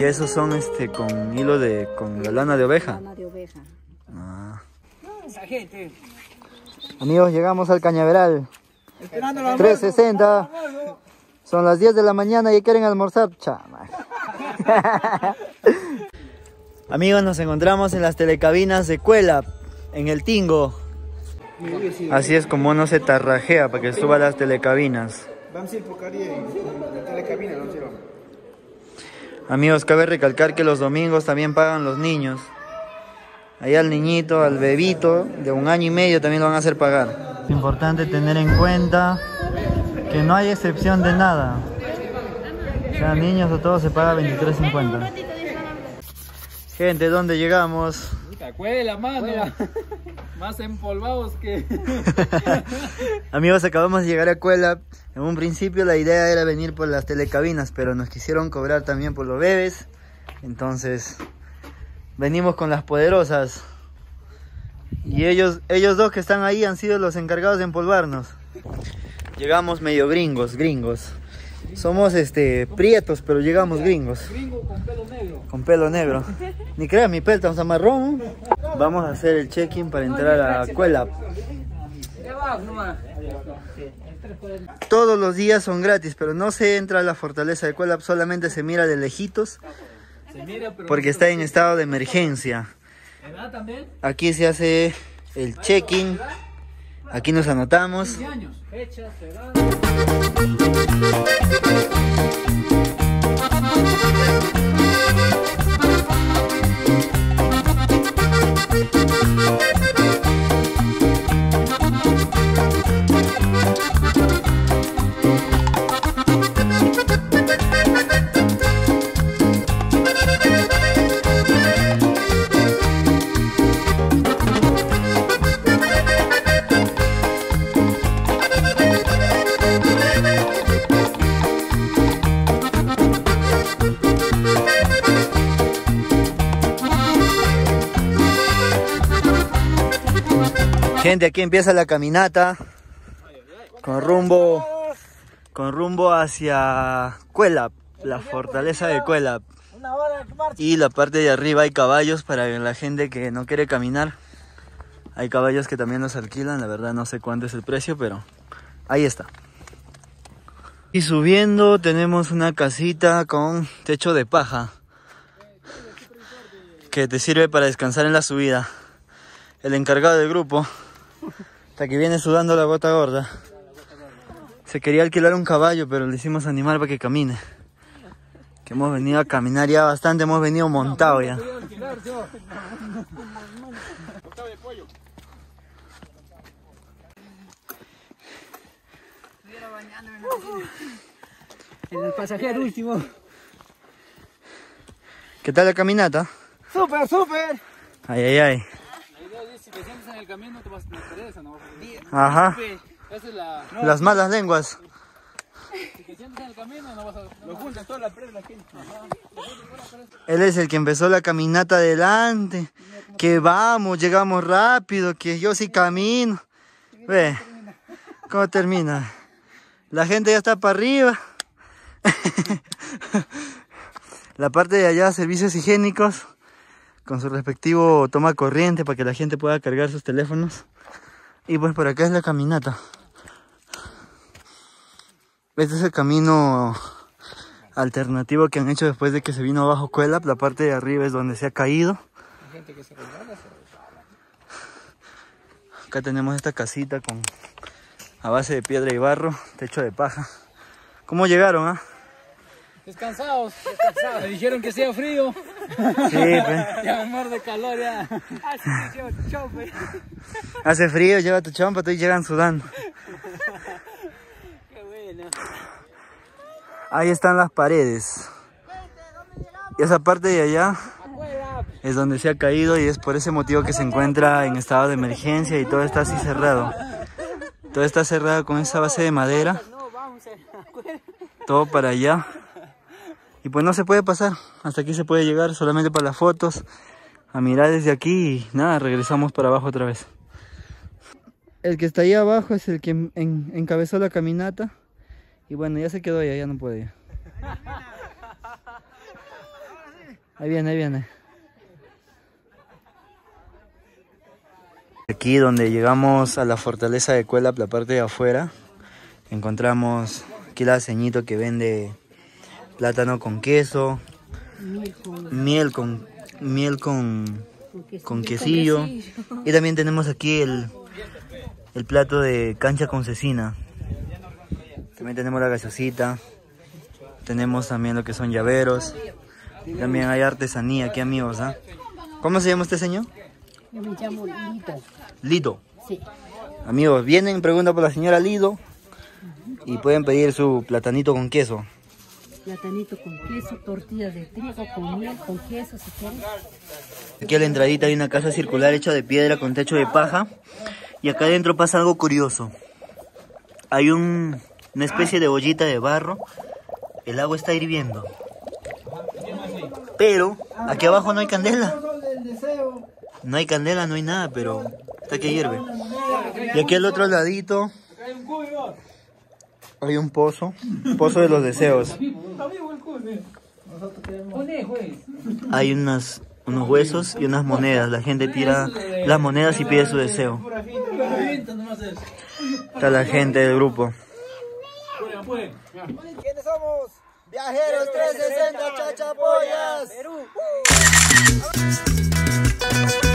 esos son con hilo con la lana de oveja. Lana de oveja. Ah. Esa gente. Amigos, llegamos al cañaveral. 360. Son las 10 de la mañana y quieren almorzar. Chama. Amigos, nos encontramos en las telecabinas de Cuelap, en el Tingo. Así es como uno se tarrajea para que suba a las telecabinas. Amigos, cabe recalcar que los domingos también pagan los niños. Ahí al niñito, al bebito de 1 año y medio también lo van a hacer pagar. Es importante tener en cuenta que no hay excepción de nada. O sea, niños o todo se paga 23.50. Gente, ¿dónde llegamos? Cuela, mano. Más empolvados que... Amigos, acabamos de llegar a Cuelap. En un principio la idea era venir por las telecabinas, pero nos quisieron cobrar también por los bebés. Entonces, venimos con las poderosas. Y ellos dos que están ahí han sido los encargados de empolvarnos. Llegamos medio gringos. Somos prietos, pero llegamos gringos. Gringo con pelo negro. Con pelo negro. Ni creas, mi pelo está marrón. Vamos a hacer el check-in para entrar a Cuelap. Todos los días son gratis, pero no se entra a la fortaleza de Cuelap, solamente se mira de lejitos. Porque está en estado de emergencia. Aquí se hace el check-in. Aquí nos anotamos. Gente, aquí empieza la caminata con rumbo hacia Cuelap, la fortaleza de Cuelap. Y la parte de arriba hay caballos para la gente que no quiere caminar. Hay caballos que también los alquilan, la verdad no sé cuánto es el precio, pero ahí está. Y subiendo tenemos una casita con techo de paja que te sirve para descansar en la subida. El encargado del grupo, hasta que viene sudando la gota gorda, se quería alquilar un caballo, pero le hicimos animar para que camine. Que hemos venido a caminar ya bastante, hemos venido montado ya. El pasajero último. ¿Qué tal la caminata? ¡Súper, súper! Ay, ay, ay. Si te sientes en el camino te vas a meter esa, ¿no? Ajá. Esa es la... Las malas lenguas. Si te sientes en el camino no vas a... Lo juntas toda la presa la gente. Él es el que empezó la caminata adelante. Que vamos, llegamos rápido, que yo sí camino. Ve, ¿cómo termina? La gente ya está para arriba. La parte de allá, servicios higiénicos, con su respectivo toma corriente para que la gente pueda cargar sus teléfonos. Y pues por acá es la caminata. Este es el camino alternativo que han hecho después de que se vino abajo Cuelap. La parte de arriba es donde se ha caído. Acá tenemos esta casita a base de piedra y barro, techo de paja. ¿Cómo llegaron, ah? Descansados. Me dijeron que sea frío. Sí, pues. Ya me muero de calor ya. Hace frío, lleva tu chompa, todos llegan sudando. Qué bueno. Ahí están las paredes. Y esa parte de allá es donde se ha caído y es por ese motivo que se encuentra en estado de emergencia y todo está así cerrado. Todo está cerrado con esa base de madera. Todo para allá. Y pues no se puede pasar. Hasta aquí se puede llegar solamente para las fotos. A mirar desde aquí y nada, regresamos para abajo otra vez. El que está ahí abajo es el que encabezó la caminata. Y bueno, ya se quedó allá, ya no puede ir. Ahí viene, ahí viene. Aquí donde llegamos a la fortaleza de Cuelap, la parte de afuera, encontramos aquí la ceñito que vende plátano con queso, miel con quesillo. Y también tenemos aquí el plato de cancha con cecina. También tenemos la gaseosita. Tenemos también lo que son llaveros. También hay artesanía aquí, amigos, ¿ah? ¿Cómo se llama este señor? Yo me llamo Lido. Lido. Sí. Amigos, vienen, preguntan por la señora Lido y pueden pedir su platanito con queso. Platanito con queso, tortillas de trigo, con miel, con queso, si quieren. Aquí a la entradita hay una casa circular hecha de piedra con techo de paja. Y acá adentro pasa algo curioso. Hay una especie de ollita de barro. El agua está hirviendo. Pero aquí abajo no hay candela. No hay candela, no hay nada, pero está que hierve. Y aquí al otro ladito hay un pozo de los deseos. Hay unos huesos y unas monedas. La gente tira las monedas y pide su deseo. Está la gente del grupo. ¿Quiénes somos? Viajeros 360 Chachapollas. Perú.